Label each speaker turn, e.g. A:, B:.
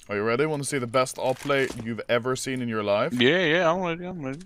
A: Are you ready? Want to see the best all play you've ever seen in your life?
B: Yeah, I'm ready.